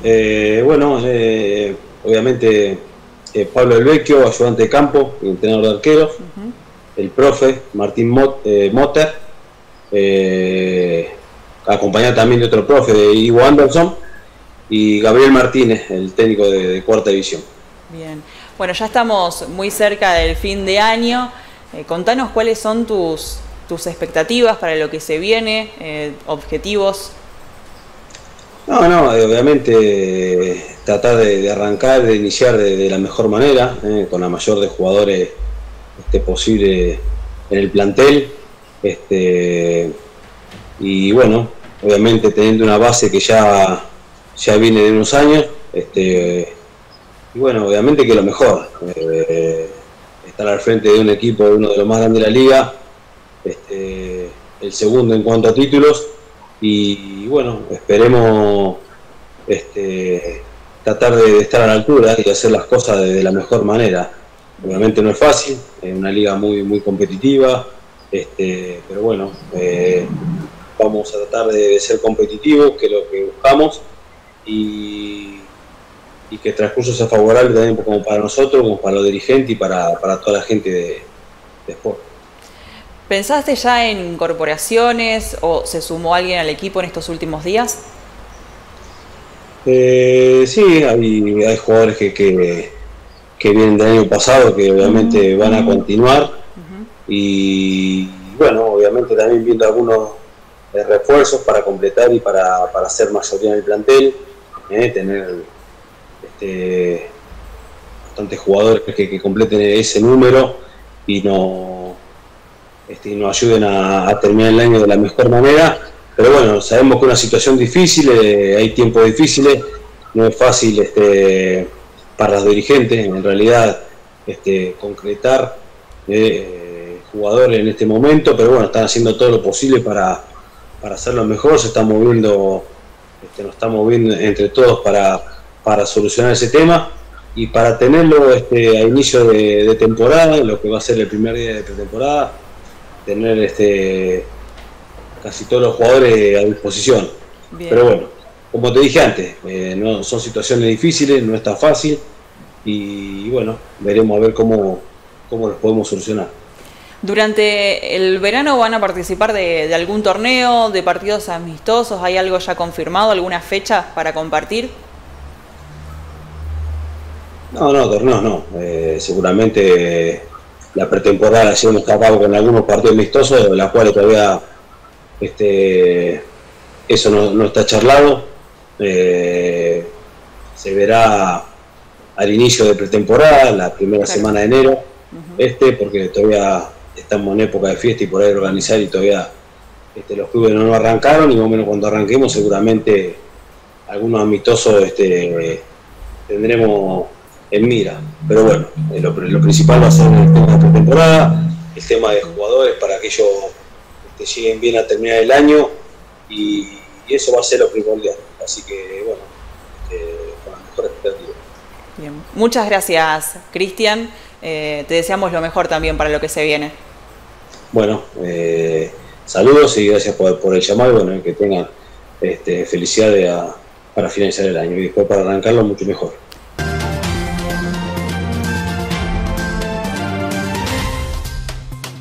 Bueno, obviamente Pablo Del Vecchio, ayudante de campo, entrenador de arqueros, el profe Martín Motter, acompañado también de otro profe, de Ivo Anderson, y Gabriel Martínez, el técnico de cuarta división. Bien, bueno, ya estamos muy cerca del fin de año. Contanos cuáles son tus expectativas para lo que se viene, objetivos. No, obviamente tratar de arrancar, de iniciar de la mejor manera, con la mayor de jugadores posible en el plantel. Y bueno, obviamente teniendo una base que ya viene de unos años, y bueno, obviamente que lo mejor, estar al frente de un equipo, de uno de los más grandes de la liga, el segundo en cuanto a títulos, y bueno, esperemos tratar de estar a la altura y hacer las cosas de la mejor manera. Obviamente no es fácil, es una liga muy competitiva, pero bueno, vamos a tratar de ser competitivos, que es lo que buscamos, y que el transcurso sea favorable también como para nosotros, como para los dirigentes y para toda la gente de Sport. ¿Pensaste ya en incorporaciones o se sumó alguien al equipo en estos últimos días? Sí, hay jugadores que vienen del año pasado que obviamente van a continuar, y bueno, obviamente también viendo algunos refuerzos para completar y para hacer mayoría en el plantel, tener bastantes jugadores que completen ese número y nos ayuden a terminar el año de la mejor manera. Pero bueno, sabemos que es una situación difícil, hay tiempos difíciles, no es fácil para los dirigentes en realidad concretar jugadores en este momento, pero bueno, están haciendo todo lo posible para hacerlo mejor. Nos estamos moviendo entre todos para solucionar ese tema y para tenerlo a inicio de temporada, lo que va a ser el primer día de pretemporada, tener casi todos los jugadores a disposición. Bien. Pero bueno, como te dije antes, no, son situaciones difíciles, no es tan fácil, y bueno, veremos a ver cómo los podemos solucionar. ¿Durante el verano van a participar de algún torneo, de partidos amistosos? ¿Hay algo ya confirmado, alguna fecha para compartir? No, torneos no. Seguramente la pretemporada la llevamos a cabo con algunos partidos amistosos, de las cuales todavía eso no está charlado. Se verá al inicio de pretemporada, la primera semana de enero, porque todavía estamos en época de fiesta y por ahí organizar, y todavía los clubes no arrancaron, y más o menos cuando arranquemos seguramente algunos amistosos tendremos en mira. Pero bueno, lo principal va a ser el tema de pretemporada, el tema de jugadores para que ellos lleguen bien a terminar el año, y eso va a ser lo primordial. Así que bueno, con la mejor expectativa. Bien. Muchas gracias, Cristian. Te deseamos lo mejor también para lo que se viene. Bueno, saludos y gracias por el llamado, y bueno, que tengan felicidades para finalizar el año, y después para arrancarlo mucho mejor.